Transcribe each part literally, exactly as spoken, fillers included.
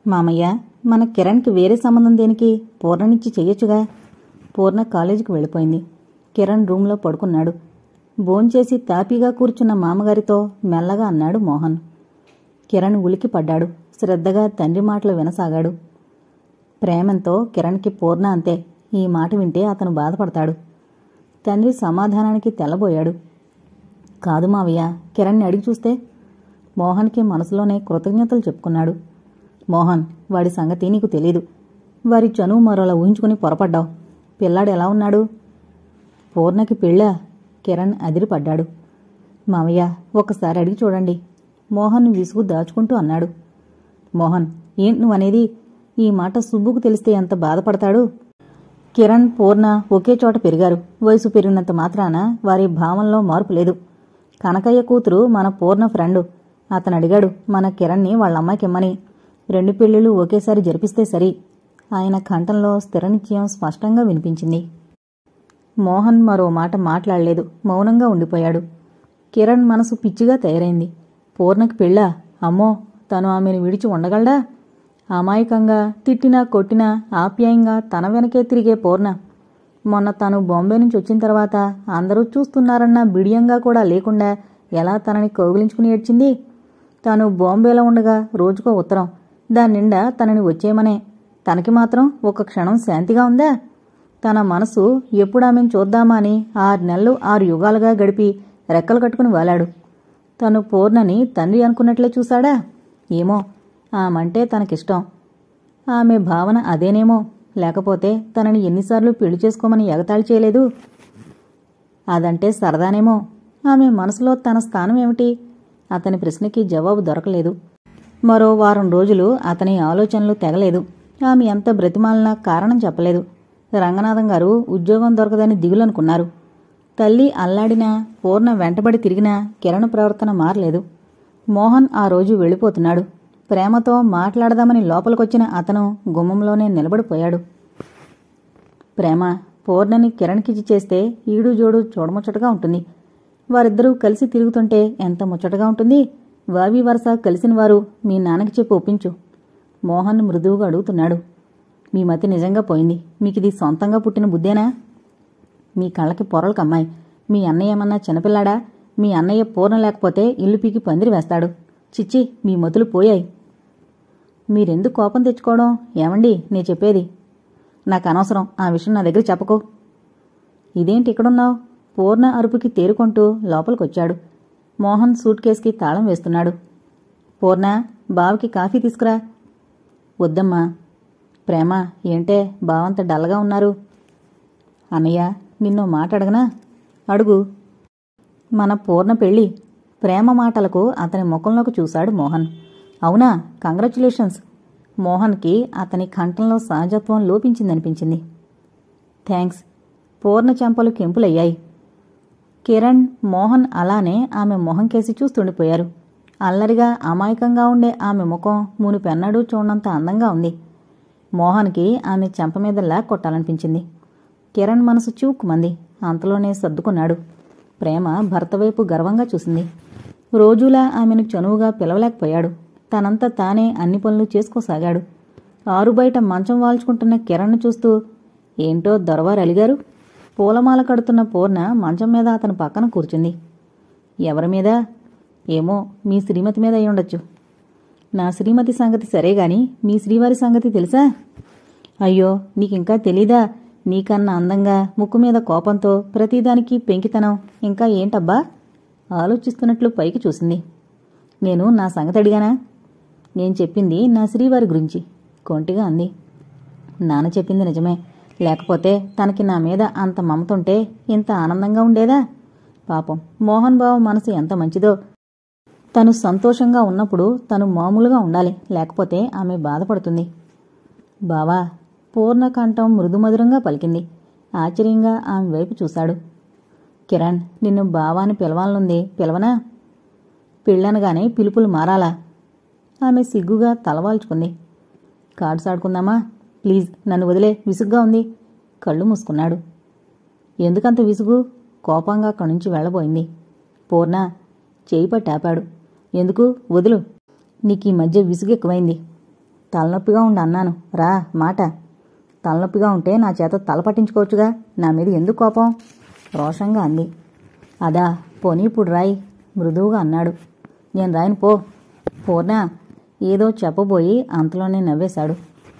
మామయ్య, మన కిరణ్కి వేరే సంబంధం దేనికి? పూర్ణనిచ్చి చెయ్యొచ్చుగా. పూర్ణ కాలేజీకి వెళ్ళిపోయింది. కిరణ్ రూంలో పడుకున్నాడు. భోంచేసి తాపీగా కూర్చున్న మామగారితో మెల్లగా అన్నాడు మోహన్. కిరణ్ ఉలికి పడ్డాడు. శ్రద్ధగా తండ్రి మాటలు వినసాగాడు. ప్రేమంతో కిరణ్కి పూర్ణ అంతే. ఈ మాట వింటే అతను బాధపడతాడు. తండ్రి సమాధానానికి తెల్లబోయాడు. కాదు మావయ్య, కిరణ్ని అడిగి చూస్తే? మోహన్కి మనసులోనే కృతజ్ఞతలు చెప్పుకున్నాడు. మోహన్, వాడి సంగతి నీకు తెలీదు. వారి చనువు మరోలా ఊహించుకుని పొరపడ్డావు. పిల్లాడు ఎలా ఉన్నాడు? పూర్ణకి పెళ్ళా? కిరణ్ అదిరిపడ్డాడు. మావయ్య, ఒకసారి అడిగి చూడండి. మోహన్ విసుగు దాచుకుంటూ అన్నాడు. మోహన్, ఏంటి నువ్వనేది? ఈ మాట సుబ్బుకు తెలిస్తే ఎంత బాధపడతాడు? కిరణ్, పూర్ణ ఒకే చోట పెరిగారు. వయసు పెరిగినంత మాత్రాన వారి భావంలో మార్పు లేదు. కనకయ్య కూతురు మన పూర్ణ ఫ్రెండు. అతను అడిగాడు మన కిరణ్ని వాళ్ళమ్మాయికిమ్మని. రెండు పెళ్లిళ్ళు ఒకేసారి జరిపిస్తే సరి. ఆయన కంఠంలో స్థిర నిశ్చయం స్పష్టంగా వినిపించింది. మోహన్ మరో మాట మాట్లాడలేదు. మౌనంగా ఉండిపోయాడు. కిరణ్ మనసు పిచ్చిగా తయారైంది. పూర్ణకి పెళ్ళా? అమ్మో, తను ఆమెను విడిచి ఉండగలడా? అమాయకంగా తిట్టినా కొట్టినా ఆప్యాయంగా తన వెనకే తిరిగే పూర్ణ మొన్న తను బాంబే నుంచి వచ్చిన తర్వాత అందరూ చూస్తున్నారన్న బిడియంగా కూడా లేకుండా ఎలా తనని కౌగిలించుకుని ఏడ్చింది. తను బాంబేలో ఉండగా రోజుకో ఉత్తరం, దాని నిండా తనని వచ్చేయమనే. తనకి మాత్రం ఒక క్షణం శాంతిగా ఉందా? తన మనసు ఎప్పుడు ఆమెను చూద్దామా అని ఆరు నెలలు ఆరు యుగాలుగా గడిపి రెక్కలు కట్టుకుని వాలాడు. తను పూర్ణని తండ్రి అనుకున్నట్లే చూశాడా? ఏమో, ఆమంటే తనకిష్టం. ఆమె భావన అదేనేమో. లేకపోతే తనని ఎన్నిసార్లు పెళ్లి చేసుకోమని ఎగతాళి చేయలేదు. అదంటే సరదానేమో. ఆమె మనసులో తన స్థానం ఏమిటి? అతని ప్రశ్నకి జవాబు దొరకలేదు. మరో వారం రోజులు అతని ఆలోచనలు తెగలేదు. ఆమె ఎంత బ్రతిమాలినా కారణం చెప్పలేదు. రంగనాథం గారు ఉద్యోగం దొరకదని దిగులనుకున్నారు. తల్లి అల్లాడినా, పూర్ణ వెంటబడి తిరిగినా కిరణ్ ప్రవర్తన మారలేదు. మోహన్ ఆ రోజు వెళ్ళిపోతున్నాడు. ప్రేమతో మాట్లాడదామని లోపలికొచ్చిన అతను గుమ్మంలోనే నిలబడిపోయాడు. ప్రేమ, పూర్ణని కిరణ్కిచ్చి చేస్తే ఈడు జోడు చూడముచ్చటగా ఉంటుంది. వారిద్దరూ కలిసి తిరుగుతుంటే ఎంత ముచ్చటగా ఉంటుంది. వావి వరస కలిసిన వారు మీ నాన్నకి చెప్పి ఒప్పించు. మోహన్ మృదువుగా అడుగుతున్నాడు. మీ మతి నిజంగా పోయింది. మీకిది సొంతంగా పుట్టిన బుద్ధేనా? మీ కళ్ళకి పొరలు కమ్మాయి. మీ అన్నయ్య ఏమన్నా చిన్నపిల్లాడా? మీ అన్నయ్య పూర్ణ లేకపోతే ఇల్లు పీకి పందిరి వేస్తాడు. చిచ్చి, మీ మతులు పోయాయి. మీరెందుకు కోపం తెచ్చుకోవడం? ఏమండి, నే చెప్పేది. నాకు అనవసరం. ఆ విషయం నా దగ్గర చెప్పకు. ఇదేంటి ఇక్కడున్నావు? పూర్ణ అరుపుకి తేరుకుంటూ లోపలికొచ్చాడు. మోహన్ సూట్ కేసుకి తాళం వేస్తున్నాడు. పూర్ణ, బావకి కాఫీ తీసుకురా. వద్దమ్మా. ప్రేమ, ఏంటే బావంత డల్గా ఉన్నారు? అన్నయ్య, నిన్నో మాట అడగనా? అడుగు. మన పూర్ణ పెళ్ళి. ప్రేమ మాటలకు అతని ముఖంలోకి చూశాడు మోహన్. అవునా? కంగ్రాచ్యులేషన్స్. మోహన్కి అతని కంఠంలో సహజత్వం లోపించిందనిపించింది. థ్యాంక్స్. పూర్ణ చెంపలు కెంపులయ్యాయి. కిరణ్, మోహన్ అలానే ఆమె మొహం కేసి చూస్తుండిపోయారు. అల్లరిగా అమాయకంగా ఉండే ఆమె ముఖం మునిపెన్నడూ చూడనంత అందంగా ఉంది. మోహన్కి ఆమె చెంప మీద లాక్ కొట్టాలనిపించింది. కిరణ్ మనసు చూక్కుమంది. అంతలోనే సర్దుకున్నాడు. ప్రేమ భర్త వైపు గర్వంగా చూసింది. రోజులా ఆమెను చనువుగా పిలవలేకపోయాడు. తనంతా తానే అన్ని పనులు చేసుకోసాగాడు. ఆరుబయట మంచం వాల్చుకుంటున్న కిరణ్ను చూస్తూ, ఏంటో దొరవారు అలిగారు. పూలమాల కడుతున్న పూర్ణ మంచం మీద అతను పక్కన కూర్చుంది. ఎవరి మీద? ఏమో, మీ శ్రీమతి మీద అయి ఉండొచ్చు. నా శ్రీమతి సంగతి సరేగాని మీ శ్రీవారి సంగతి తెలుసా? అయ్యో, నీకింకా తెలీదా? నీకన్నా అందంగా, ముక్కు మీద కోపంతో, ప్రతిదానికి పెంకితనం. ఇంకా ఏంటబ్బా? ఆలోచిస్తున్నట్లు పైకి చూసింది. నేను నా సంగతి అడిగానా? నేను చెప్పింది నా శ్రీవారి గురించి, కొంటిగా అంది. నాన్న చెప్పింది నిజమే. లేకపోతే తనకి నా మీద అంత మమతుంటే ఇంత ఆనందంగా ఉండేదా? పాపం, మోహన్ బావ మనసు ఎంత మంచిదో. తను సంతోషంగా ఉన్నప్పుడు తను మామూలుగా ఉండాలి. లేకపోతే ఆమె బాధపడుతుంది. బావా, పూర్ణకంఠం మృదుమధురంగా పలికింది. ఆశ్చర్యంగా ఆమె వైపు చూశాడు. కిరణ్, నిన్ను బావాని పిలవాలనుంది. పిలవనా? పెళ్ళనగానే పిలుపులు మారాలా? ఆమె సిగ్గుగా తలవాల్చుకుంది. కార్డ్స్ ఆడుకుందామా? ప్లీజ్, నన్ను వదిలే, విసుగ్గా ఉంది. కళ్ళు మూసుకున్నాడు. ఎందుకంత విసుగు? కోపంగా అక్కడి నుంచి వెళ్లబోయింది. పూర్ణ చేయి పట్టాపాడు. ఎందుకు? వదులు. నీకీ మధ్య విసుగు ఎక్కువైంది. తలనొప్పిగా ఉండి అన్నాను. రా మాట. తలనొప్పిగా ఉంటే నా చేత తల పట్టించుకోవచ్చుగా, నా మీద ఎందుకు కోపం? రోషంగా అంది. అదా, పోనీ ఇప్పుడు రాయి మృదువుగా అన్నాడు. నేను రాయను పో. పూర్ణ ఏదో చెప్పబోయి అంతలోనే నవ్వేశాడు.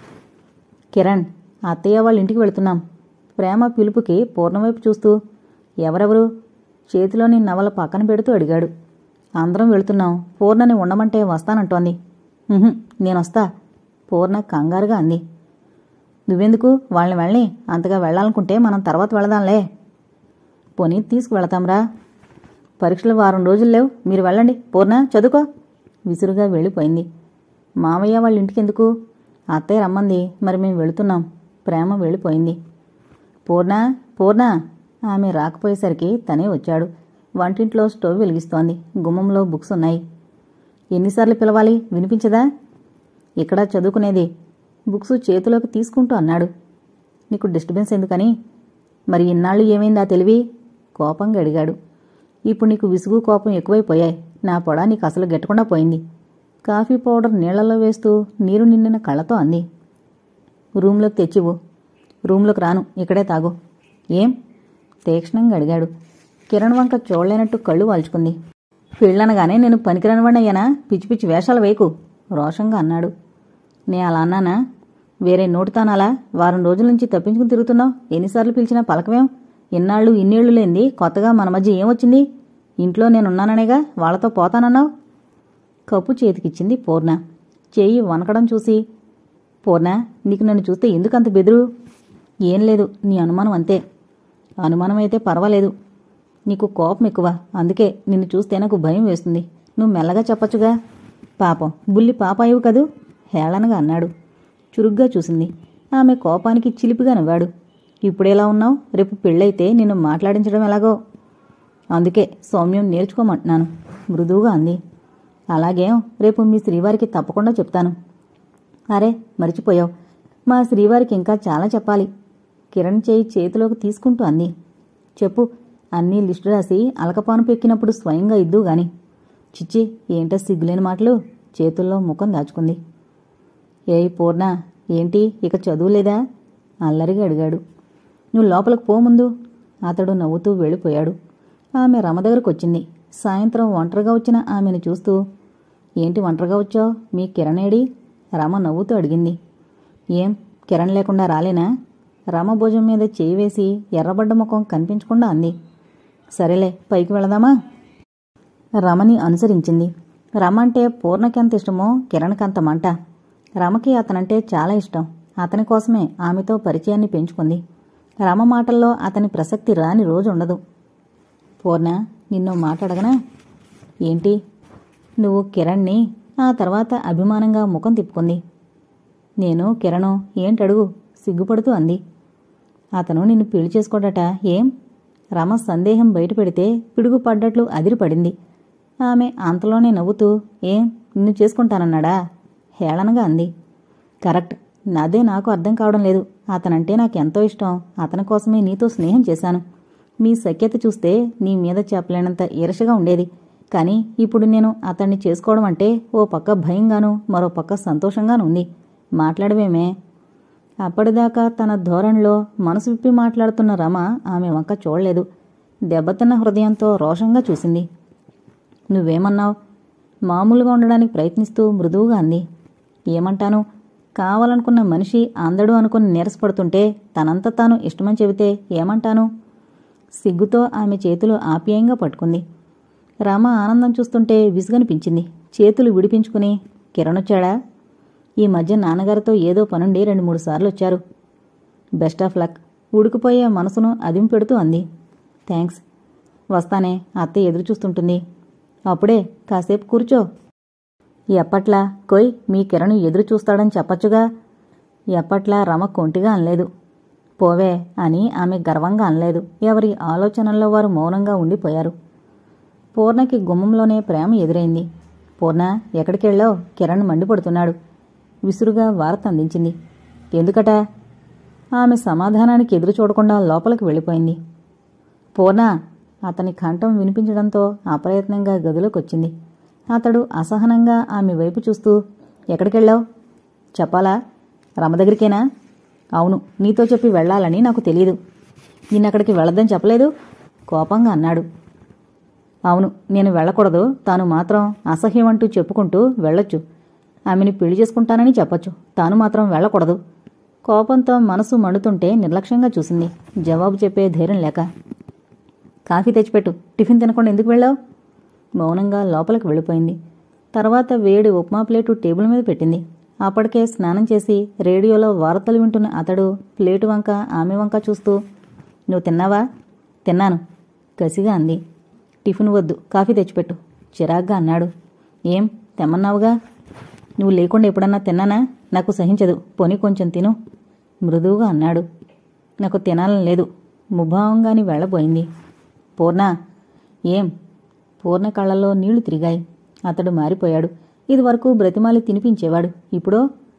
కిరణ్, అత్తయ్య వాళ్ళ ఇంటికి వెళుతున్నాం. ప్రేమ పిలుపుకి పూర్ణవైపు చూస్తూ ఎవరెవరు? చేతిలోని నవల పక్కన పెడుతూ అడిగాడు. అందరం వెళుతున్నాం. పూర్ణని ఉండమంటే వస్తానంటోంది. నేనొస్తా, పూర్ణ కంగారుగా అంది. నువ్వెందుకు? వాళ్ళని వెళ్ళని, అంతగా వెళ్ళాలనుకుంటే మనం తర్వాత వెళదాంలే. పోనీ తీసుకువెళతాంరా. పరీక్షలు వారం రోజులు లేవు, మీరు వెళ్ళండి. పూర్ణ చదువుకో. విసురుగా వెళ్ళిపోయింది. మామయ్య వాళ్ళ ఇంటికెందుకు? అత్తయ్య రమ్మంది, మరి మేము వెళుతున్నాం. ప్రేమ వెళ్ళిపోయింది. పూర్ణ పూర్ణ ఆమె రాకపోయేసరికి తనే వచ్చాడు. వంటింట్లో స్టవ్ వెలిగిస్తోంది. గుమ్మంలో బుక్స్ ఉన్నాయి. ఎన్నిసార్లు పిలవాలి, వినిపించదా? ఇక్కడ చదువుకునేది. బుక్స్ చేతిలోకి తీసుకుంటూ అన్నాడు. నీకు డిస్టర్బెన్స్ ఎందుకని? మరి ఇన్నాళ్ళు ఏమైందా తెలివి? కోపంగా అడిగాడు. ఇప్పుడు నీకు విసుగు కోపం ఎక్కువైపోయాయి. నా పొడ నీకు అసలు గెట్టకుండా పోయింది. కాఫీ పౌడర్ నీళ్లలో వేస్తూ నీరు నిండిన కళ్ళతో అంది. రూంలోకి తెచ్చివు. రూంలోకి రాను, ఇక్కడే తాగు. ఏం? తీక్షణంగా అడిగాడు. కిరణ్ వంక చూడలేనట్టు కళ్ళు వాల్చుకుంది. పెళ్ళనగానే నేను పనికిరానివాణ్ణయ్యానా? పిచ్చి పిచ్చి వేషాలు వేయకు, రోషంగా అన్నాడు. నే అలా అన్నానా? వేరే నోటితానాలా? వారం రోజుల నుంచి తప్పించుకుని తిరుగుతున్నావు. ఎన్నిసార్లు పిలిచినా పలకవేం? ఇన్నాళ్ళు ఇన్నేళ్లు లేంది కొత్తగా మన మధ్య ఏమొచ్చింది? ఇంట్లో నేనున్నాననేగా వాళ్లతో పోతానన్నావు. కప్పు చేతికిచ్చింది పూర్ణ. చేయి వనకడం చూసి, పూర్ణ నీకు నన్ను చూస్తే ఎందుకంత బెదురు? ఏం లేదు, నీ అనుమానం అంతే. అనుమానమైతే పర్వాలేదు, నీకు కోపం ఎక్కువ. అందుకే నిన్ను చూస్తే నాకు భయం వేస్తుంది. నువ్వు మెల్లగా చెప్పచ్చుగా. పాపం బుల్లి పాపాయివు కదూ, హేళనగా అన్నాడు. చురుగ్గా చూసింది. ఆమె కోపానికి చిలిపిగా నవ్వాడు. ఇప్పుడెలా ఉన్నావు? రేపు పెళ్ళైతే నిన్ను మాట్లాడించడం ఎలాగో. అందుకే సౌమ్యం నేర్చుకోమంటున్నాను, మృదువుగా అంది. అలాగేం, రేపు మీ శ్రీవారికి తప్పకుండా చెప్తాను. అరే మరిచిపోయావు, మా శ్రీవారికి ఇంకా చాలా చెప్పాలి. కిరణ్ చేయి చేతిలోకి తీసుకుంటూ అంది. చెప్పు. అన్నీ లిస్టు రాసి అలకపాను పెక్కినప్పుడు స్వయంగా ఇద్దు గాని. చిచ్చి, ఏంటో సిగ్గులేని మాటలు. చేతుల్లో ముఖం దాచుకుంది. ఏయ్ పూర్ణ, ఏంటి ఇక చదువులేదా? అల్లరిగా అడిగాడు. నువ్వు లోపలికి పో ముందు. అతడు నవ్వుతూ వెళ్ళిపోయాడు. ఆమె రమ దగ్గరకొచ్చింది. సాయంత్రం ఒంటరిగా వచ్చిన ఆమెను చూస్తూ, ఏంటి ఒంటరిగా వచ్చావు? మీ కిరణేడి? రమ నవ్వుతూ అడిగింది. ఏం, కిరణ్ లేకుండా రాలేనా? రమ భుజం మీద చేయి వేసి ఎర్రబడ్డ ముఖం కనిపించకుండా అంది. సరేలే, పైకి వెళదామా? రమని అనుసరించింది. రమ అంటే పూర్ణకెంత ఇష్టమో కిరణ్కంత మంట. రమకి అతనంటే చాలా ఇష్టం. అతని కోసమే ఆమెతో పరిచయాన్ని పెంచుకుంది. రమ మాటల్లో అతని ప్రసక్తి రాని రోజు ఉండదు. పూర్ణ, నిన్నో మాట అడగనా? ఏంటి? నువ్వు కిరణ్ని. ఆ తర్వాత అభిమానంగా ముఖం తిప్పుకుంది. నేను కిరణు ఏంటడుగు, సిగ్గుపడుతూ అంది. అతను నిన్ను పెళ్లి చేసుకోడట. ఏం? రమ సందేహం బయటపెడితే పిడుగు పడ్డట్లు అదిరిపడింది. ఆమె అంతలోనే నవ్వుతూ, ఏం నిన్ను చేసుకుంటానన్నాడా? హేళనగా అంది. కరెక్ట్, నాదే నాకు అర్థం కావడం లేదు. అతనంటే నాకెంతో ఇష్టం. అతని కోసమే నీతో స్నేహం చేశాను. మీ సఖ్యత చూస్తే నీ మీద చెప్పలేనంత ఈర్షగా ఉండేది. కానీ ఇప్పుడు నేను అతన్ని చేసుకోవడం అంటే ఓ పక్క భయంగానూ మరో పక్క సంతోషంగానూ ఉంది. మాట్లాడవేమే? అప్పటిదాకా తన ధోరణిలో మనసు విప్పి మాట్లాడుతున్న రమ ఆమె వంక చూడలేదు. దెబ్బతిన్న హృదయంతో రోషంగా చూసింది. నువ్వేమన్నావు? మామూలుగా ఉండడానికి ప్రయత్నిస్తూ మృదువుగా అంది. ఏమంటాను? కావాలనుకున్న మనిషి అందడు అనుకుని నీరసపడుతుంటే తనంత తాను ఇష్టమని చెబితే ఏమంటాను? సిగ్గుతో ఆమె చేతులు ఆప్యాయంగా పట్టుకుంది. రమ ఆనందం చూస్తుంటే విసుగనిపించింది. చేతులు విడిపించుకుని, కిరణొచ్చాడా? ఈ మధ్య నాన్నగారితో ఏదో పనుండి రెండు మూడు సార్లు వచ్చారు. Best of luck. ఉడికిపోయే మనసును అదింపెడుతూ అంది. థ్యాంక్స్. వస్తానే, అత్తయ్య ఎదురు చూస్తుంటుంది. అప్పుడే కాసేపు కూర్చో. ఎప్పట్లా కొయ్ మీ కిరణ్ ఎదురు చూస్తాడని చెప్పచ్చుగా. ఎప్పట్లా రమ కొంటిగా అనలేదు. పోవే అని ఆమె గర్వంగా అనలేదు. ఎవరి ఆలోచనల్లో వారు మౌనంగా ఉండిపోయారు. పూర్ణకి గుమ్మంలోనే ప్రేమ ఎదురైంది. పూర్ణ, ఎక్కడికెళ్ళావు? కిరణ్ మండిపడుతున్నాడు. విసురుగా వార్త అందించింది. ఎందుకట? ఆమె సమాధానానికి ఎదురు చూడకుండా లోపలికి వెళ్ళిపోయింది. పూర్ణ, అతని కంఠం వినిపించడంతో అప్రయత్నంగా గదిలోకొచ్చింది. అతడు అసహనంగా ఆమె వైపు చూస్తూ, ఎక్కడికెళ్ళావు? చెప్పాలా? రమ దగ్గరికేనా? అవును, నీతో చెప్పి వెళ్ళాలని నాకు తెలీదు. నిన్నక్కడికి వెళ్ళొద్దని చెప్పలేదు? కోపంగా అన్నాడు. అవును, నేను వెళ్ళకూడదు. తాను మాత్రం అసహ్యం అంటూ చెప్పుకుంటూ వెళ్ళొచ్చు. ఆమెని పెళ్లి చేసుకుంటానని చెప్పొచ్చు. తాను మాత్రం వెళ్ళకూడదు. కోపంతో మనసు మండుతుంటే నిర్లక్ష్యంగా చూసింది. జవాబు చెప్పే ధైర్యం లేక. కాఫీ తెచ్చిపెట్టు. టిఫిన్ తినకుండా ఎందుకు వెళ్ళావు? మౌనంగా లోపలికి వెళ్ళిపోయింది. తర్వాత వేడి ఉప్మా ప్లేటు టేబుల్ మీద పెట్టింది. అప్పటికే స్నానం చేసి రేడియోలో వార్తలు వింటున్న అతడు ప్లేటు వంక ఆమె వంక చూస్తూ, నువ్వు తిన్నావా? తిన్నాను, కసిగా అంది. టిఫిన్ వద్దు, కాఫీ తెచ్చిపెట్టు, చిరాగ్గా అన్నాడు. ఏం తెమ్మన్నావుగా? నువ్వు లేకుండా ఎప్పుడన్నా తిన్నానా? నాకు సహించదు. పోనీ కొంచెం తిను, మృదువుగా అన్నాడు. నాకు తినాలని లేదు, ముభావంగాని వెళ్ళబోయింది. పూర్ణ. ఏం? పూర్ణ కళ్ళల్లో నీళ్లు తిరిగాయి. అతడు మారిపోయాడు. ఇదివరకు బ్రతిమాలి తినిపించేవాడు. ఇప్పుడో?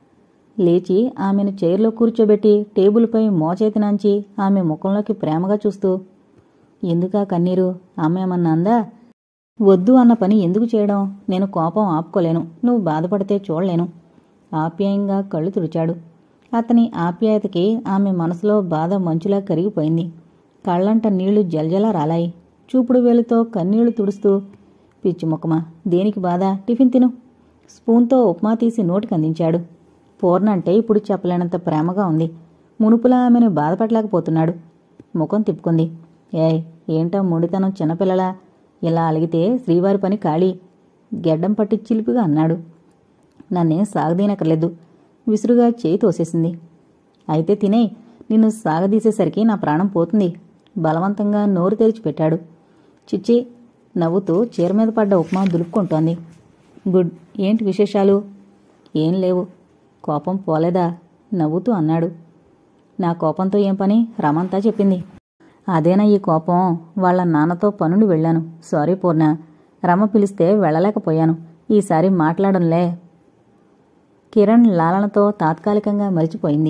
లేచి ఆమెను చైర్లో కూర్చోబెట్టి టేబుల్పై మోచేతినాంచి ఆమె ముఖంలోకి ప్రేమగా చూస్తూ, ఎందుకా కన్నీరు? ఆమె ఏమన్నా అందా? వద్దు అన్న పని ఎందుకు చేయడం? నేను కోపం ఆపుకోలేను. నువ్వు బాధపడితే చూడలేను. ఆప్యాయంగా కళ్ళు తుడిచాడు. అతని ఆప్యాయతకి ఆమె మనసులో బాధ మంచులా కరిగిపోయింది. కళ్ళంట నీళ్లు జలజలా రాలాయి. చూపుడు వేలుతో కన్నీళ్లు తుడుస్తూ, పిచ్చి ముఖమా, దేనికి బాధ? టిఫిన్ తిను. స్పూన్తో ఉప్మా తీసి నోటికి అందించాడు. పూర్ణ అంటే ఇప్పుడు చెప్పలేనంత ప్రేమగా ఉంది. మునుపులా ఆమెను బాధపడలేకపోతున్నాడు. ముఖం తిప్పుకుంది. ఏయ్, ఏంటా మొండితనం చిన్నపిల్లలా? ఇలా అలిగితే శ్రీవారి పని ఖాళీ, గెడ్డం పట్టి చిలిపిగా అన్నాడు. నన్నేం సాగదీనక్కర్లేదు. విసురుగా చేయి తోసేసింది. అయితే తినే, నిన్ను సాగదీసేసరికి నా ప్రాణం పోతుంది. బలవంతంగా నోరు తెరిచిపెట్టాడు. చిచ్చి, నవ్వుతూ చీర మీద పడ్డ ఉప్మా దులుపుకుంటోంది. గుడ్. ఏంటి విశేషాలు? ఏం లేవు. కోపం పోలేదా? నవ్వుతూ అన్నాడు. నా కోపంతో ఏం పని? రమంతా చెప్పింది. అదేనా ఈ కోపం? వాళ్ల నాన్నతో పనుండి వెళ్ళాను. సారీ పూర్ణ, రమ పిలిస్తే వెళ్ళలేకపోయాను. ఈసారి మాట్లాడంలే. కిరణ్ లాలనతో తాత్కాలికంగా మరిచిపోయింది.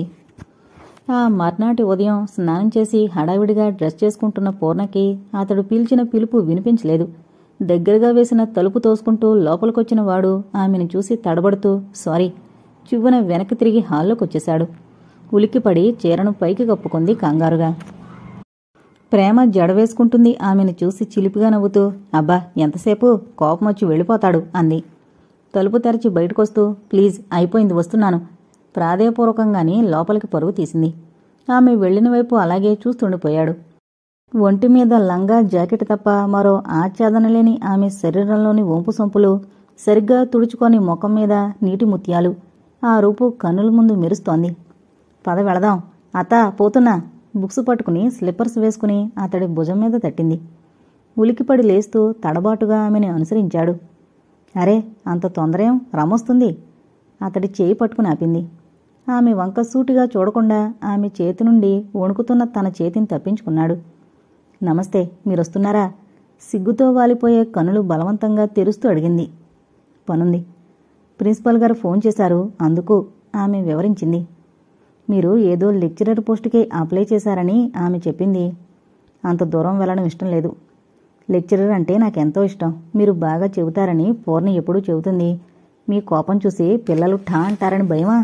ఆ మర్నాటి ఉదయం స్నానం చేసి హడావిడిగా డ్రెస్ చేసుకుంటున్న పూర్ణకి అతడు పిలిచిన పిలుపు వినిపించలేదు. దగ్గరగా వేసిన తలుపు తోసుకుంటూ లోపలికొచ్చిన వాడు ఆమెను చూసి తడబడుతూ సారీ చివ్వున వెనక్కి తిరిగి హాల్లోకొచ్చేశాడు. ఉలిక్కిపడి చీరను పైకి కప్పుకుంది కంగారుగా. ప్రేమ జడవేసుకుంటుంది ఆమెను చూసి చిలిపిగా నవ్వుతూ, అబ్బా ఎంతసేపు, కోపమొచ్చి వెళ్ళిపోతాడు అంది. తలుపు తెరచి బయటకొస్తూ, ప్లీజ్ అయిపోయింది, వస్తున్నాను. ప్రాధేయపూర్వకంగాని లోపలికి పరుగు తీసింది. ఆమె వెళ్లిన వైపు అలాగే చూస్తుండిపోయాడు. ఒంటి మీద లంగా జాకెట్ తప్ప మరో ఆచ్ఛాదనలేని ఆమె శరీరంలోని వంపు సొంపులు, సరిగ్గా తుడుచుకొని ముఖం మీద నీటి ముత్యాలు, ఆ రూపు కన్నుల ముందు మెరుస్తోంది. పద వెళదాం. అత్తా పోతున్నా. బుక్స్ పట్టుకుని స్లిప్పర్స్ వేసుకుని అతడి భుజం మీద తట్టింది. ఉలికిపడి లేస్తూ తడబాటుగా ఆమెను అనుసరించాడు. అరే, అంత తొందరేం? రమొస్తుంది. అతడి చేయి పట్టుకుని ఆపింది. ఆమె వంక సూటిగా చూడకుండా ఆమె చేతి నుండి వణుకుతున్న తన చేతిని తప్పించుకున్నాడు. నమస్తే, మీరొస్తున్నారా? సిగ్గుతో వాలిపోయే కనులు బలవంతంగా తెరుస్తూ అడిగింది. పనుంది. ప్రిన్సిపల్ గారు ఫోన్ చేశారు, అందుకు ఆమె వివరించింది. మీరు ఏదో లెక్చరర్ పోస్టుకే అప్లై చేశారని ఆమె చెప్పింది. అంత దూరం వెళ్ళడం ఇష్టం లేదు. లెక్చరర్ అంటే నాకెంతో ఇష్టం. మీరు బాగా చెబుతారని పూర్ణ ఎప్పుడూ చెబుతుంది. మీ కోపం చూసి పిల్లలు ఠా అంటారని భయమా?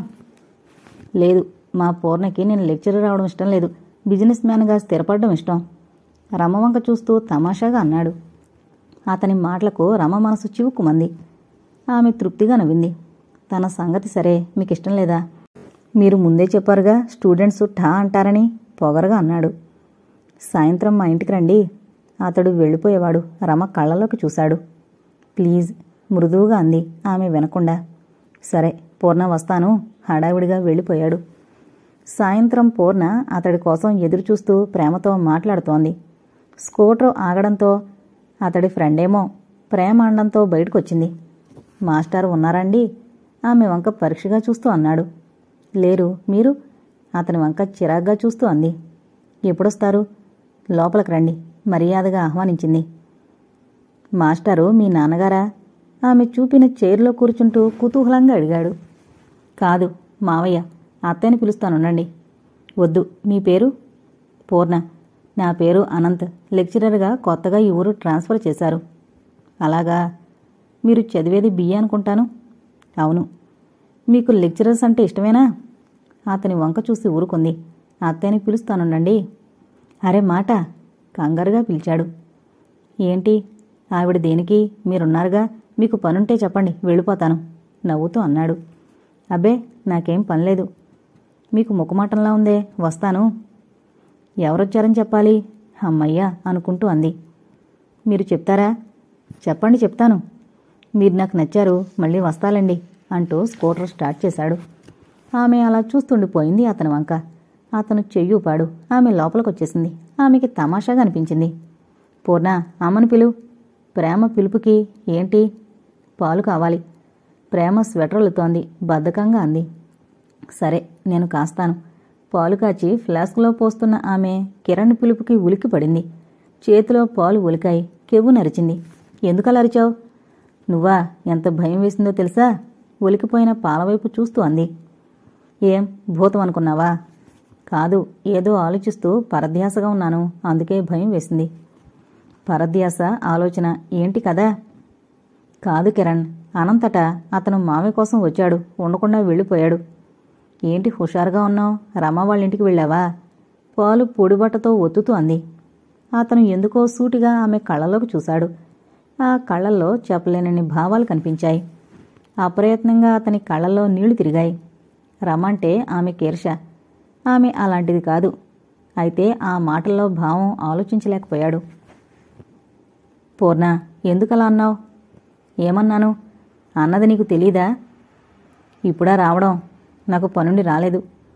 లేదు, మా పూర్ణకి నేను లెక్చరర్ అవడం ఇష్టం లేదు. బిజినెస్ మ్యాన్గా స్థిరపడడం ఇష్టం. రమ వంక చూస్తూ తమాషాగా అన్నాడు. అతని మాటలకు రమ మనసు చివుక్కుమంది. ఆమె తృప్తిగా నవ్వింది. తన సంగతి సరే, మీకిష్టం లేదా? మీరు ముందే చెప్పారుగా స్టూడెంట్స్ ఠా అంటారని, పొగరగా అన్నాడు. సాయంత్రం మా ఇంటికి రండి. అతడు వెళ్ళిపోయేవాడు. రమ కళ్ళలోకి చూశాడు. ప్లీజ్, మృదువుగా అంది ఆమె వినకుండా. సరే పూర్ణ, వస్తాను. హడావిడిగా వెళ్ళిపోయాడు. సాయంత్రం పూర్ణ అతడి కోసం ఎదురుచూస్తూ ప్రేమతో మాట్లాడుతోంది. స్కూటర్ ఆగడంతో అతడి ఫ్రెండేమో ప్రేమ అండంతో బయటకొచ్చింది. మాస్టారు ఉన్నారండి? ఆమె వంక పరీక్షగా చూస్తూ అన్నాడు. లేరు, మీరు? అతని వంక చిరాగ్గా చూస్తూ అంది. ఎప్పుడొస్తారు? లోపలికి రండి, మర్యాదగా ఆహ్వానించింది. మాస్టారు మీ నాన్నగారా? ఆమె చూపిన చైర్లో కూర్చుంటూ కుతూహలంగా అడిగాడు. కాదు, మావయ్య. అత్తయ్యని పిలుస్తానుండండి. వద్దు. మీ పేరు? పూర్ణ. నా పేరు అనంత్. లెక్చరర్గా కొత్తగా ఈ ఊరు ట్రాన్స్ఫర్ చేశారు. అలాగా. మీరు చదివేది బిఏ అనుకుంటాను. అవును. మీకు లెక్చరర్స్ అంటే ఇష్టమేనా? అతని వంక చూసి ఊరుకుంది. అత్తయ్యని పిలుస్తానుండండి. అరే మాట! కంగారుగా పిలిచాడు. ఏంటి? ఆవిడ దేనికి? మీరున్నారుగా, మీకు పనుంటే చెప్పండి, వెళ్ళిపోతాను నవ్వుతూ అన్నాడు. అబ్బే, నాకేం పనిలేదు. మీకు ముఖమాటంలా ఉందే, వస్తాను. ఎవరొచ్చారని చెప్పాలి? అమ్మయ్యా అనుకుంటూ అంది. మీరు చెప్తారా? చెప్పండి, చెప్తాను. మీరు నాకు నచ్చారు, మళ్ళీ వస్తాలండి అంటూ స్కూటర్ స్టార్ట్ చేశాడు. ఆమె అలా చూస్తుండిపోయింది అతని వంక. అతను చెయ్యూపాడు. ఆమె లోపలికొచ్చేసింది. ఆమెకి తమాషాగా అనిపించింది. పూర్ణ, అమ్మను పిలు. ప్రేమ పిలుపుకి ఏంటి? పాలు కావాలి. ప్రేమ స్వెటర్లుతోంది, బద్ధకంగా అంది. సరే, నేను కాస్తాను. పాలు కాచి ఫ్లాస్క్లో పోస్తున్న ఆమె కిరణ్ పిలుపుకి ఉలికి పడింది. చేతిలో పాలు ఉలికాయి. కెవ్వు నరిచింది. ఎందుకలా అరిచావు? నువ్వా? ఎంత భయం వేసిందో తెలుసా? ఉలికిపోయిన పాలవైపు చూస్తూ అంది. ఏం భూతం అనుకున్నావా? కాదు, ఏదో ఆలోచిస్తూ పరధ్యాసగా ఉన్నాను, అందుకే భయం వేసింది. పరధ్యాస, ఆలోచన ఏంటి కదా? కాదు కిరణ్, అనంతట అతను మామి కోసం వచ్చాడు, ఉండకుండా వెళ్ళిపోయాడు. ఏంటి హుషారుగా ఉన్నావు? రమ వాళ్ళింటికి వెళ్ళావా? పాలు పొడిబట్టతో ఒత్తుతూ అంది. అతను ఎందుకో సూటిగా ఆమె కళ్ళలోకి చూశాడు. ఆ కళ్ళల్లో చెప్పలేనన్ని భావాలు కనిపించాయి. అప్రయత్నంగా అతని కళ్ళల్లో నీళ్లు తిరిగాయి. రమంటే ఆమె కీర్ష. ఆమె అలాంటిది కాదు. అయితే ఆ మాటల్లో భావం ఆలోచించలేకపోయాడు. పూర్ణ, ఎందుకలా అన్నావు? ఏమన్నాను? అన్నది నీకు తెలీదా? ఇప్పుడా రావడం? నాకు పనుండి రాలేదు.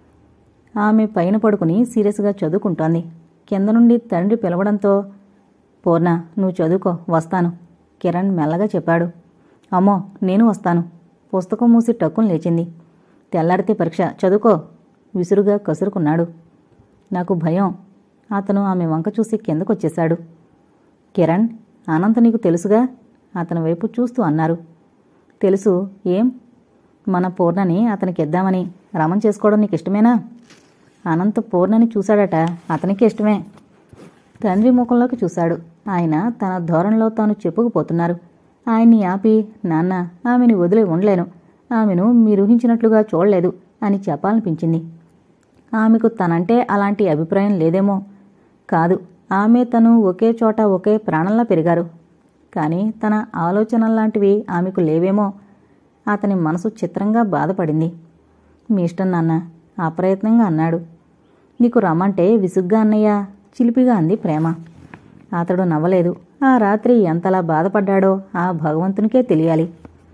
ఆమె పైన పడుకుని సీరియస్గా చదువుకుంటోంది. కింద నుండి తండ్రి పిలవడంతో, పూర్ణ, నువ్వు చదువుకో, వస్తాను కిరణ్ మెల్లగా చెప్పాడు. అమ్మో, నేను వస్తాను. పుస్తకం మూసి టక్కును లేచింది. తెల్లారితే పరీక్ష, చదువుకో విసురుగా కసురుకున్నాడు. నాకు భయం. అతను ఆమె వంక చూసి కిందకొచ్చేశాడు. కిరణ్, అనంత నీకు తెలుసుగా? అతని వైపు చూస్తూ అన్నారు. తెలుసు. ఏం? మన పూర్ణని అతనికిద్దామని. రమణ చేసుకోవడం నీకు ఇష్టమేనా? అనంత పూర్ణని చూశాడట, అతనికి ఇష్టమే. తండ్రి ముఖంలోకి చూశాడు. ఆయన తన ధోరణిలో తాను చెప్పుకుపోతున్నారు. ఆయన్ని ఆపి, నాన్న, ఆమెని వదిలే ఉండలేను, ఆమెను మీరూహించినట్లుగా చూడలేదు అని చెప్పాలనిపించింది. ఆమెకు తనంటే అలాంటి అభిప్రాయం లేదేమో. కాదు, ఆమె తను ఒకే చోట ఒకే ప్రాణంలా పెరిగారు. కానీ తన ఆలోచనల్లాంటివి ఆమెకు లేవేమో. అతని మనసు చిత్రంగా బాధపడింది. మీ ఇష్టం నాన్న, అప్రయత్నంగా అన్నాడు. నీకు రమ్మంటే విసుగ్గా అన్నయ్యా, చిలిపిగా అంది ప్రేమ. అతడు నవ్వలేదు. ఆ రాత్రి ఎంతలా బాధపడ్డాడో ఆ భగవంతునికే తెలియాలి.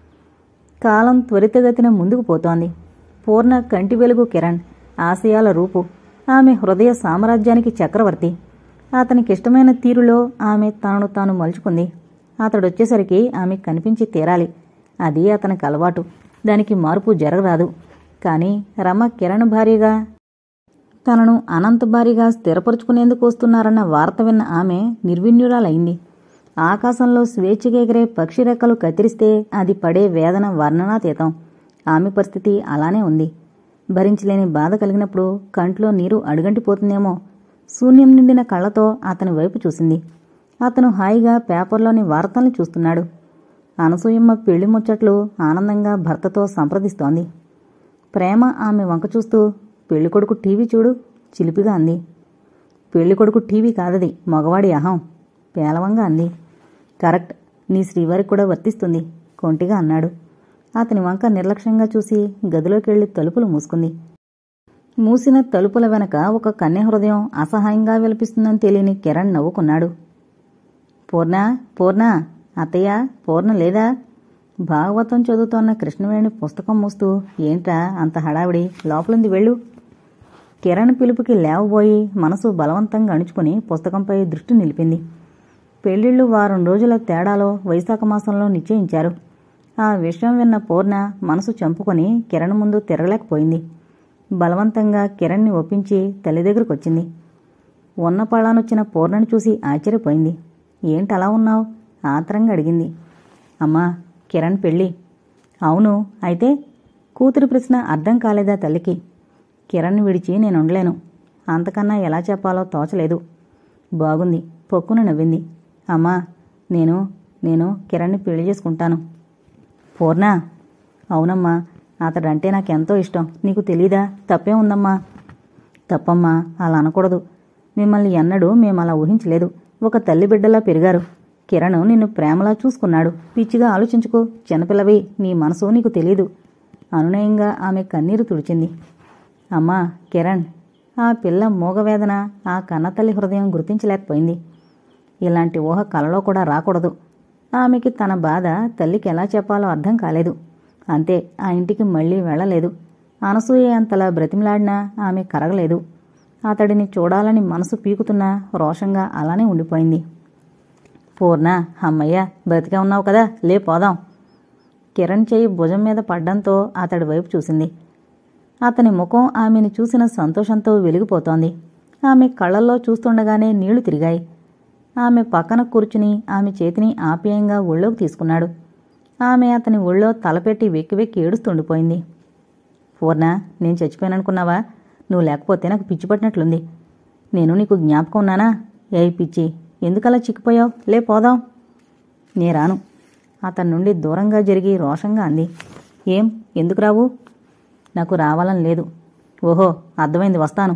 కాలం త్వరితగతిన ముందుకు పోతోంది. పూర్ణ కంటి వెలుగు కిరణ్, ఆశయాల రూపు, ఆమె హృదయ సామ్రాజ్యానికి చక్రవర్తి. అతనికిష్టమైన తీరులో ఆమె తనను తాను మలుచుకుంది. అతడొచ్చేసరికి ఆమె కనిపించి తీరాలి. అది అతనికి అలవాటు. దానికి మార్పు జరగరాదు. కాని రమ కిరణ్ భార్యగా, తనను అనంత భార్యగా స్థిరపరుచుకునేందుకు వస్తున్నారన్న వార్త విన్న ఆమె నిర్విణ్యురాలైంది. ఆకాశంలో స్వేచ్ఛగా ఎగిరే పక్షి రెక్కలు కత్తిరిస్తే అది పడే వేదన వర్ణనాతీతం. ఆమె పరిస్థితి అలానే ఉంది. భరించలేని బాధ కలిగినప్పుడు కంట్లో నీరు అడుగంటిపోతుందేమో. శూన్యం నిండిన కళ్లతో అతని వైపు చూసింది. అతను హాయిగా పేపర్లోని వార్తల్ని చూస్తున్నాడు. అనసూయమ్మ పెళ్లి ముచ్చట్లు ఆనందంగా భర్తతో సంప్రదిస్తోంది. ప్రేమ ఆమె వంక చూస్తూ, పెళ్ళికొడుకు టీవీ చూడు చిలిపిగా అంది. పెళ్ళికొడుకు టీవీ కాదది, మగవాడి అహం పేలవంగా అంది. కరెక్ట్, నీ శ్రీవారికి కూడా వర్తిస్తుంది కొంటిగా అన్నాడు. అతని వంక నిర్లక్ష్యంగా చూసి గదిలోకెళ్లి తలుపులు మూసుకుంది. మూసిన తలుపుల వెనక ఒక కన్య హృదయం అసహాయంగా విలపిస్తుందని తెలియని కిరణ్ నవ్వుకున్నాడు. పూర్ణ, పూర్ణ, అత్తయ్య, పూర్ణ లేదా? భాగవతం చదువుతోన్న కృష్ణవేణి పుస్తకం మూస్తూ, ఏంట్రా అంత హడావిడి, లోపలింది వెళ్ళు. కిరణ్ పిలుపుకి లేవబోయి మనసు బలవంతంగా అణుచుకుని పుస్తకంపై దృష్టి నిలిపింది. పెళ్లిళ్లు వారం రోజుల తేడాలో వైశాఖ మాసంలో నిశ్చయించారు. ఆ విషయం విన్న పూర్ణ మనసు చంపుకొని కిరణ్ ముందు తిరగలేకపోయింది. బలవంతంగా కిరణ్ని ఒప్పించి తల్లి దగ్గరకొచ్చింది. ఉన్న పళానొచ్చిన పూర్ణని చూసి ఆశ్చర్యపోయింది. ఏంటలా ఉన్నావు? ఆత్రంగా అడిగింది. అమ్మా, కిరణ్ పెళ్ళి. అవును, అయితే? కూతురి ప్రశ్న అర్థం కాలేదా తల్లికి? కిరణ్ విడిచి నేనుండలేను. అంతకన్నా ఎలా చెప్పాలో తోచలేదు. బాగుంది, పొక్కున నవ్వింది. అమ్మా, నేను నేను కిరణ్ని పెళ్లి చేసుకుంటాను. పూర్ణ. అవునమ్మా, అతడంటే నాకెంతో ఇష్టం. నీకు తెలీదా? తప్పే ఉందమ్మా. తప్పమ్మా, అలా అనకూడదు. మిమ్మల్ని ఎన్నడూ మేము అలా ఊహించలేదు. ఒక తల్లి బిడ్డలా పెరిగారు. కిరణ్ నిన్ను ప్రేమలా చూసుకున్నాడు. పిచ్చిగా ఆలోచించుకో. చిన్నపిల్లవి, నీ మనసు నీకు తెలీదు. అనునయంగా ఆమె కన్నీరు తుడిచింది. అమ్మా, కిరణ్. ఆ పిల్ల మూగవేదన ఆ కన్నతల్లి హృదయం గుర్తించలేకపోయింది. ఇలాంటి ఊహ కలలో కూడా రాకూడదు. ఆమెకి తన బాధ తల్లికి ఎలా చెప్పాలో అర్థం కాలేదు. అంతే, ఆ ఇంటికి మళ్లీ వెళ్లలేదు. అనసూయ అంతలా బ్రతిమలాడినా ఆమె కరగలేదు. అతడిని చూడాలని మనసు పీకుతున్నా రోషంగా అలానే ఉండిపోయింది. పూర్ణ, అమ్మయ్య, బ్రతికే ఉన్నావు కదా, లే పోదాం. కిరణ్ చెయ్యి భుజం మీద పడ్డంతో అతడి వైపు చూసింది. అతని ముఖం ఆమెను చూసిన సంతోషంతో వెలిగిపోతోంది. ఆమె కళ్లల్లో చూస్తుండగానే నీళ్లు తిరిగాయి. ఆమె పక్కన కూర్చుని ఆమె చేతిని ఆప్యాయంగా ఒళ్ళోకి తీసుకున్నాడు. ఆమె అతని ఒళ్ళో తలపెట్టి వెక్కి వెక్కి ఏడుస్తుండిపోయింది. పూర్ణ, నేను చచ్చిపోయాననుకున్నావా? నువ్వు లేకపోతే నాకు పిచ్చి పట్టినట్లుంది. నేను నీకు జ్ఞాపకం ఉన్నానా? ఏ పిచ్చి, ఎందుకలా చిక్కిపోయావు? లే పోదాం. నే రాను. అతని నుండి దూరంగా జరిగి రోషంగా అంది. ఏం, ఎందుకు రావు? నాకు రావాలని లేదు. ఓహో, అర్థమైంది, వస్తాను.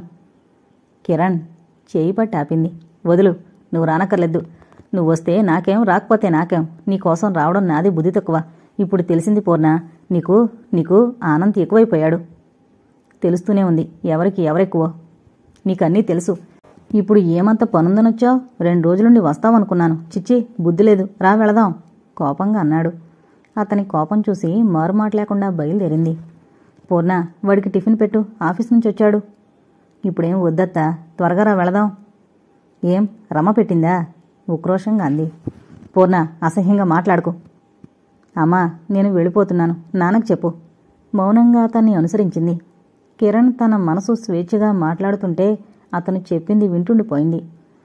కిరణ్ చేయి పట్టి ఆపింది. వదులు, నువ్వు రానక్కర్లేదు. నువ్వు వస్తే నాకేం, రాకపోతే నాకేం. నీకోసం రావడం నాది బుద్ధి తక్కువ. ఇప్పుడు తెలిసింది పూర్ణ, నీకు నీకు ఆనంద్ ఎక్కువైపోయాడు. తెలుస్తూనే ఉంది, ఎవరికి ఎవరెక్కువో. నీకన్నీ తెలుసు. ఇప్పుడు ఏమంత పనుందనొచ్చావు? రెండు రోజులుండి వస్తావనుకున్నాను. చిచ్చి, బుద్ధి లేదు, రా వెళదాం, కోపంగా అన్నాడు. అతని కోపం చూసి మారుమాట లేకుండా బయలుదేరింది. పూర్ణ, వాడికి టిఫిన్ పెట్టు, ఆఫీస్ నుంచి వచ్చాడు. ఇప్పుడేం వద్దత్తా, త్వరగా రా వెళదాం. ఏం, రమ పెట్టిందా? ఉక్రోషంగా అంది. పూర్ణ, అసహ్యంగా మాట్లాడుకు. అమ్మా, నేను వెళ్ళిపోతున్నాను, నాన్నకు చెప్పు. మౌనంగా అతన్ని అనుసరించింది. కిరణ్ తన మనసు స్వేచ్ఛగా మాట్లాడుతుంటే అతను చెప్పింది వింటుండిపోయింది.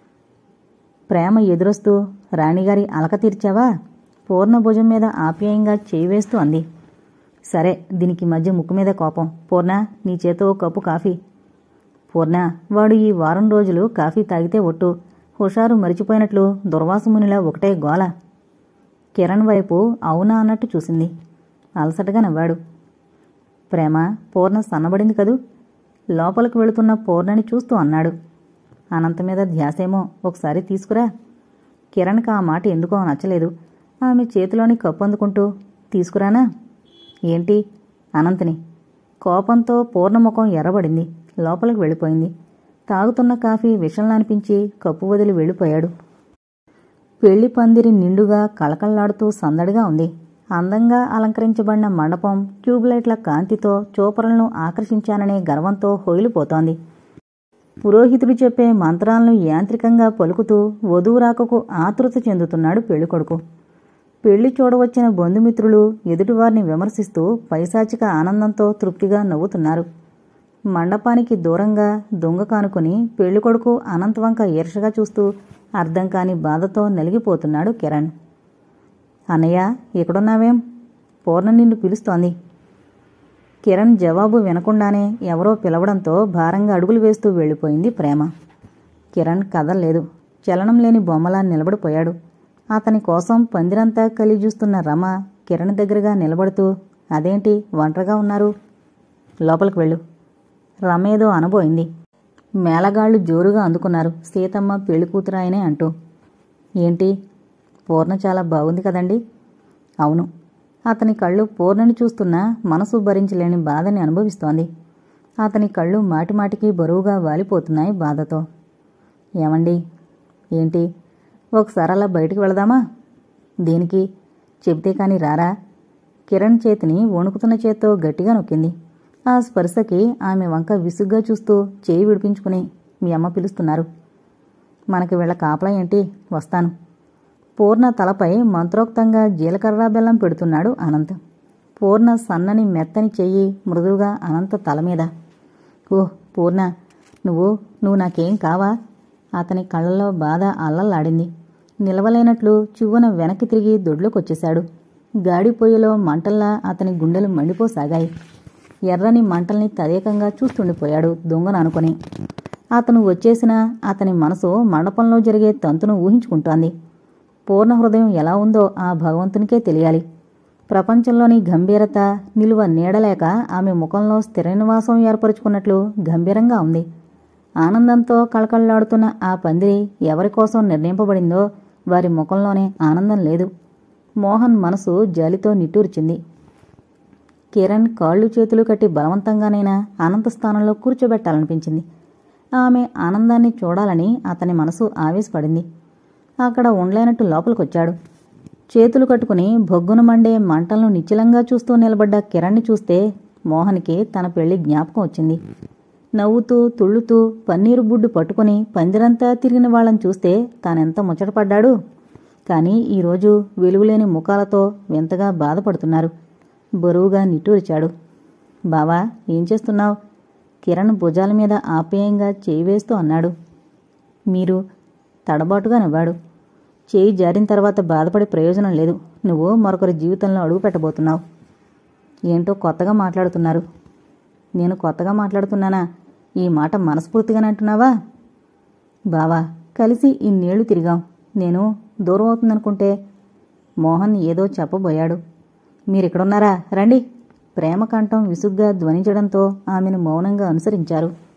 ప్రేమ ఎదురొస్తూ, రాణిగారి అలక తీర్చావా? పూర్ణ భుజం మీద ఆప్యాయంగా చేయి వేస్తూ అంది. సరే, దీనికి మధ్య ముక్కు మీద కోపం. పూర్ణ, నీ చేతో కప్పు కాఫీ. పూర్ణ, వాడు ఈ వారం రోజులు కాఫీ తాగితే ఒట్టు. హుషారు మరిచిపోయినట్లు దుర్వాసమునిలా ఒకటే గోల. కిరణ్ వైపు అవునా అన్నట్టు చూసింది. అలసటగా నవ్వాడు. ప్రేమ, పూర్ణ సన్నబడింది కదూ? లోపలికి వెళుతున్న పూర్ణని చూస్తూ అన్నాడు. అనంత మీద ధ్యాసేమో, ఒకసారి తీసుకురా. కిరణ్కి ఆ మాట ఎందుకో నచ్చలేదు. ఆమె చేతిలోని కప్పు అందుకుంటూ, తీసుకురానా? ఏంటి? అనంతని. కోపంతో పూర్ణముఖం ఎర్రబడింది. లోపలికి వెళ్ళిపోయింది. తాగుతున్న కాఫీ విషంలా అనిపించి కప్పు వదిలి వెళ్ళిపోయాడు. పెళ్లి పందిరి నిండుగా కళకళ్లాడుతూ సందడిగా ఉంది. అందంగా అలంకరించబడిన మండపం ట్యూబ్లైట్ల కాంతితో చూపరులను ఆకర్షించాననే గర్వంతో హొయిలిపోతోంది. పురోహితుడు చెప్పే మంత్రాలను యాంత్రికంగా పలుకుతూ వధూరాకకు ఆతృత చెందుతున్నాడు పెళ్లికొడుకు. పెళ్లి చూడవచ్చిన బంధుమిత్రులు ఎదుటివారిని విమర్శిస్తూ పైశాచిక ఆనందంతో తృప్తిగా నవ్వుతున్నారు. మండపానికి దూరంగా దొంగ కానుకొని పెళ్లికొడుకు అనంతవంక ఈర్షగా చూస్తూ అర్థం కాని బాధతో నలిగిపోతున్నాడు కిరణ్. అన్నయ్య, ఇక్కడున్నావేం? పూర్ణ నిన్ను పిలుస్తోంది. కిరణ్ జవాబు వినకుండానే ఎవరో పిలవడంతో భారంగా అడుగులు వేస్తూ వెళ్ళిపోయింది ప్రేమ. కిరణ్ కదల్లేదు. చలనం లేని బొమ్మలా నిలబడిపోయాడు. అతని కోసం పందిరంతా కలిజూస్తున్న రమ కిరణ్ దగ్గరగా నిలబడుతూ, అదేంటి ఒంటరిగా ఉన్నారు? లోపలికి వెళ్ళు. రమేదో అనబోయింది. మేళగాళ్లు జోరుగా అందుకున్నారు, సీతమ్మ పెళ్లి కూతురాయనే అంటూ. ఏంటి? పూర్ణ చాలా బాగుంది కదండి? అవును. అతని కళ్ళు పూర్ణని చూస్తున్నా మనసు భరించలేని బాధని అనుభవిస్తోంది. అతని కళ్ళు మాటిమాటికి బరువుగా వాలిపోతున్నాయి బాధతో. ఏమండి? ఏంటి? ఒకసారి అలా బయటికి వెళదామా? దేనికి? చెబితే కాని రారా? కిరణ్ చేతిని వణుకుతున్న చేత్తో గట్టిగా నొక్కింది. ఆ స్పర్శకి ఆమె వంక విసుగ్గా చూస్తూ చేయి విడిపించుకుని, మీ అమ్మ పిలుస్తున్నారు. మనకి వీళ్ళ కాపలా ఏంటి? వస్తాను. పూర్ణ తలపై మంత్రోక్తంగా జీలకర్ర బెల్లం పెడుతున్నాడు అనంత్. పూర్ణ సన్నని మెత్తని చెయ్యి మృదువుగా అనంత తల మీద. ఓహ్ పూర్ణ, నువ్వు నువ్వు నాకేం కావా? అతని కళ్ళలో బాధ అల్లల్లాడింది. నిలవలేనట్లు చివ్వున వెనక్కి తిరిగి దొడ్లోకొచ్చేశాడు. గాడిపొయ్యిలో మంటల్లా అతని గుండెలు మండిపోసాగాయి. ఎర్రని మంటల్ని తదేకంగా చూస్తుండిపోయాడు దొంగను అనుకుని. అతను వచ్చేసినా అతని మనసు మండపంలో జరిగే తంతును ఊహించుకుంటోంది. పూర్ణ హృదయం ఎలా ఉందో ఆ భగవంతునికే తెలియాలి. ప్రపంచంలోని గంభీరత నిలువ నీడలేక ఆమె ముఖంలో స్థిర నివాసం ఏర్పరుచుకున్నట్లు గంభీరంగా ఉంది. ఆనందంతో కళకళలాడుతున్న ఆ పందిరి ఎవరికోసం నిర్ణయింపబడిందో వారి ముఖంలోనే ఆనందం లేదు. మోహన్ మనసు జాలితో నిట్టూర్చింది. కిరణ్ కాళ్ళు చేతులు కట్టి బలవంతంగానైనా అనంత స్థానంలో కూర్చోబెట్టాలనిపించింది. ఆమె ఆనందాన్ని చూడాలని అతని మనసు ఆవేశపడింది. అక్కడ ఉండలేనట్టు లోపలికొచ్చాడు. చేతులు కట్టుకుని బొగ్గున మండే మంటలను నిశ్చలంగా చూస్తూ నిలబడ్డ కిరణ్ని చూస్తే మోహన్కి తన పెళ్లి జ్ఞాపకం వచ్చింది. నవ్వుతూ తుళ్ళుతూ పన్నీరు బుడ్డు పట్టుకుని పందిరంతా తిరిగిన వాళ్ళని చూస్తే తానెంత ముచ్చటపడ్డాడు. కానీ ఈరోజు వెలుగులేని ముఖాలతో వింతగా బాధపడుతున్నారు. బరువుగా నిట్టూరిచాడు. బావా, ఏం చేస్తున్నావు? కిరణ్ భుజాల మీద ఆప్యాయంగా చేయి వేస్తూ అన్నాడు. మీరు తడబాటుగా నవ్వాడు. చేయి జారిన తర్వాత బాధపడే ప్రయోజనం లేదు. నువ్వు మరొకరి జీవితంలో అడుగు పెట్టబోతున్నావు. ఏంటో కొత్తగా మాట్లాడుతున్నారు. నేను కొత్తగా మాట్లాడుతున్నానా? ఈ మాట మనస్ఫూర్తిగానే అంటున్నావా? బావా, కలిసి ఇన్నేళ్లు తిరిగాం. నేను దూరం అవుతుందనుకుంటే. మోహన్ ఏదో చెప్పబోయాడు. మీరిక్కడున్నారా? రండి. ప్రేమకంఠం విసుగ్గా ధ్వనించడంతో ఆమెను మౌనంగా అనుసరించారు.